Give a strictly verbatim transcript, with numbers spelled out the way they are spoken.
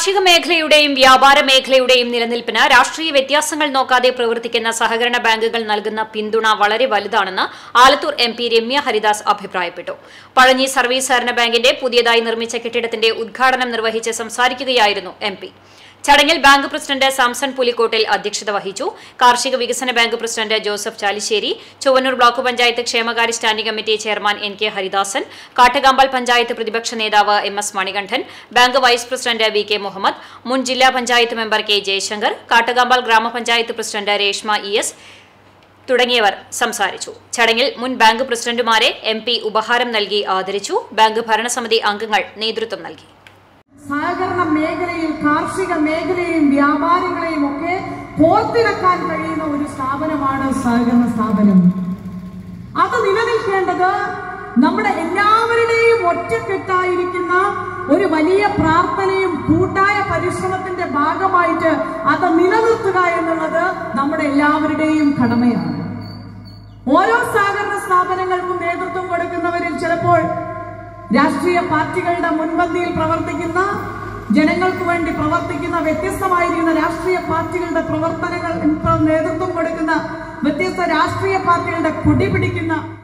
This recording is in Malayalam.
കാർഷിക മേഖലയുടെയും വ്യാപാര മേഖലയുടെയും നിലനിൽപ്പിന് രാഷ്ട്രീയ വ്യത്യാസങ്ങൾ നോക്കാതെ പ്രവർത്തിക്കുന്ന സഹകരണ ബാങ്കുകൾ നൽകുന്ന പിന്തുണ വളരെ വലുതാണെന്ന് ആലത്തൂർ എം പി രമ്യ ഹരിദാസ് അഭിപ്രായപ്പെട്ടു. പഴഞ്ഞി സർവീസ് സഹകരണ ബാങ്കിന്റെ പുതിയതായി നിർമ്മിച്ച കെട്ടിടത്തിന്റെ ഉദ്ഘാടനം നിർവഹിച്ച് സംസാരിക്കുകയായിരുന്നു എം പി. ചടങ്ങിൽ ബാങ്ക് പ്രസിഡന്റ് സാംസൺ പുലിക്കോട്ടിൽ അധ്യക്ഷത വഹിച്ചു. കാർഷിക വികസന bank president Joseph Chalissery, Chowwannur block panchayat ക്ഷേമകാര്യ standing committee chairman N K Haridasan, Kattakampal panchayat പ്രതിപക്ഷ നേതാവ് M S Manikandan, bank vice president V K Muhammad, മുൻ ജില്ലാ പഞ്ചായത്ത് മെമ്പർ കെ ജയശങ്കർ, കാട്ടകാമ്പാൽ ഗ്രാമപഞ്ചായത്ത് പ്രസിഡന്റ് രേഷ്മ ഇ എസ് തുടങ്ങിയവർ സംസാരിച്ചു. ചടങ്ങിൽ മുൻ ബാങ്ക് പ്രസിഡന്റുമാരെ എം പി ഉപഹാരം നൽകി ആദരിച്ചു. ബാങ്ക് ഭരണസമിതി അംഗങ്ങൾ നേതൃത്വം നൽകി. സഹകരണ മേഖലയിൽ കാർഷിക മേഖലയെയും വ്യാപാരികളെയും ഒക്കെ പോർത്തിറക്കാൻ കഴിയുന്ന ഒരു സ്ഥാപനമാണ് സഹകരണ സ്ഥാപനം. അത് നിലനിൽക്കേണ്ടത് നമ്മുടെ എല്ലാവരുടെയും ഒറ്റക്കെട്ടായിരിക്കുന്ന ഒരു വലിയ പ്രാർത്ഥനയും കൂട്ടായ പരിശ്രമത്തിന്റെ ഭാഗമായിട്ട് അത് നിലനിർത്തുക എന്നുള്ളത് നമ്മുടെ എല്ലാവരുടെയും കടമയാണ്. ഓരോ സഹകരണ സ്ഥാപനങ്ങൾക്കും നേതൃത്വം കൊടുക്കുന്നവരിൽ ചിലപ്പോൾ രാഷ്ട്രീയ പാർട്ടികളുടെ മുൻപന്തിയിൽ പ്രവർത്തിക്കുന്ന, ജനങ്ങൾക്ക് വേണ്ടി പ്രവർത്തിക്കുന്ന വ്യത്യസ്തമായിരിക്കുന്ന രാഷ്ട്രീയ പാർട്ടികളുടെ പ്രവർത്തനങ്ങൾ നേതൃത്വം കൊടുക്കുന്ന വ്യത്യസ്ത രാഷ്ട്രീയ പാർട്ടികളുടെ കൊടി പിടിക്കുന്ന